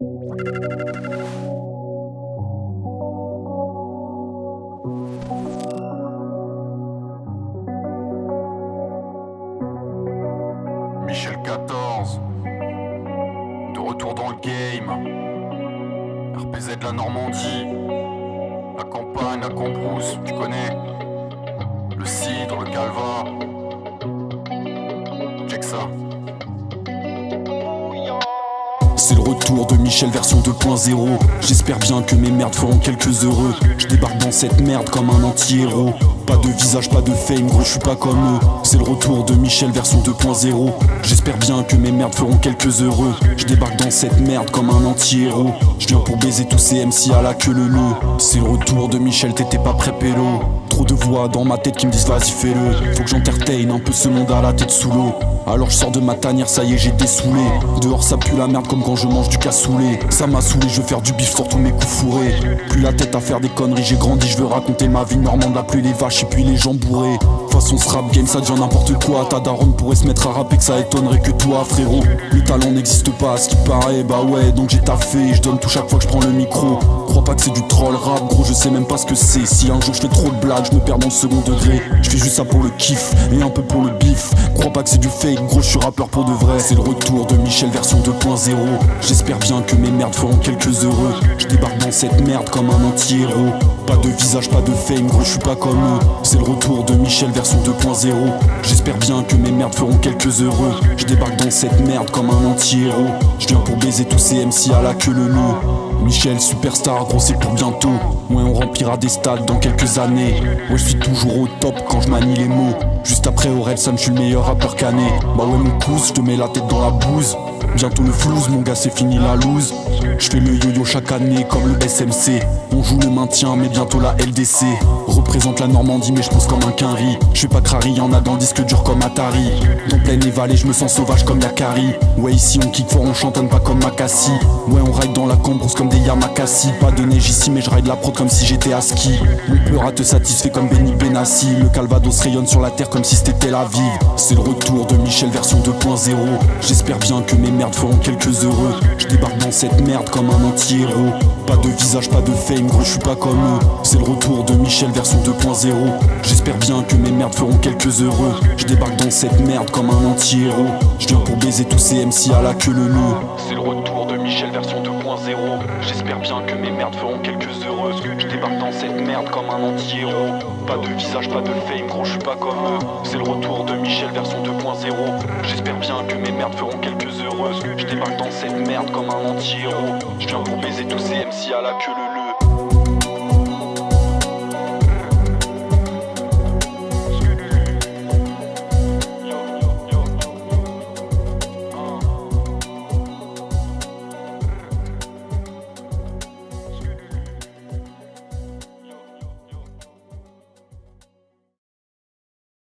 Michel 14, de retour dans le game. RPZ de la Normandie, la campagne, la Cambrousse, tu connais. Le cidre, le calva. Check ça. C'est le retour de Michel version 2.0. J'espère bien que mes merdes feront quelques heureux. Je débarque dans cette merde comme un anti-héros. Pas de visage, pas de fame, gros, je suis pas comme eux. C'est le retour de Michel version 2.0. J'espère bien que mes merdes feront quelques heureux. Je débarque dans cette merde comme un anti-héros. Je viens pour baiser tous ces MC à la queue leu. C'est le retour de Michel, t'étais pas prêt pélo. Trop de voix dans ma tête qui me disent vas-y fais-le. Faut que j'entertain un peu ce monde à la tête sous l'eau. Alors je sors de ma tanière, ça y est j'ai dessoulé. Dehors ça pue la merde comme quand je mange du cassoulet. Ça m'a saoulé, je veux faire du bif sur tous mes coups fourrés. Plus la tête à faire des conneries, j'ai grandi, je veux raconter ma vie normande, appeler les vaches et puis les gens bourrés. Façon ce rap game ça devient n'importe quoi. Ta daronne pourrait se mettre à rapper que ça étonnerait que toi frérot. Le talent n'existe pas à ce qui paraît, bah ouais donc j'ai taffé. Je donne tout chaque fois que je prends le micro. Crois pas que c'est du troll rap gros, je sais même pas ce que c'est. Si un jour je fais trop de blagues, je me perds dans le second degré. Je fais juste ça pour le kiff et un peu pour le bif. Crois pas que c'est du fake gros, je suis rappeur pour de vrai. C'est le retour de Michel version 2.0. J'espère bien que mes merdes feront quelques heureux. Je débarque dans cette merde comme un anti-héros. Pas de visage, pas de fame gros, je suis pas comme eux. C'est le retour de Michel version 2.0. J'espère bien que mes merdes feront quelques heureux. Je débarque dans cette merde comme un anti-héros. Je viens pour baiser tous ces MC à la queue leu. Michel superstar gros, c'est pour bientôt. Ouais on remplira des stades dans quelques années. Ouais je suis toujours au top quand je manie les mots. Juste après Orelsan je suis le meilleur rappeur cané. Bah ouais mon pouce, je te mets la tête dans la bouse. Bientôt le flouze, mon gars c'est fini la loose. Je fais le yo-yo chaque année comme le SMC. On joue le maintien mais bientôt la LDC. Représente la Normandie mais je pense comme un quinri. Je fais pas crari, y'en a dans le disque dur comme Atari. Dans plaine et vallée je me sens sauvage comme Yakari. Ouais ici on kick fort, on chantonne pas comme Makassi. Ouais on ride dans la Cambrousse comme des Yamakasi. Pas de neige ici mais je ride la prod comme si j'étais à ski. Mon pleura te satisfait comme Benny Benassi. Le Calvados rayonne sur la terre comme si c'était Tel Aviv. C'est le retour de Michel version 2.0. J'espère bien que mes merdes feront quelques heureux. Je débarque dans cette merde comme un anti-héros. Pas de visage, pas de fame gros, je suis pas comme eux. C'est le retour de Michel version 2.0. J'espère bien que mes merdes feront quelques heureux. Je débarque dans cette merde comme un anti-héros. Je viens pour baiser tous ces MC à la queue leu. C'est le retour de Michel version 2.0. J'espère bien que mes merdes feront quelques heureux. Je débarque dans cette merde comme un anti-héros. Pas de visage, pas de fame gros, je suis pas comme eux. C'est le retour de Michel version 2.0. J'espère bien que mes merdes feront quelques heureux. Je débarque dans cette merde comme un anti-héros. Je viens pour baiser tous ces MC à la queue leu.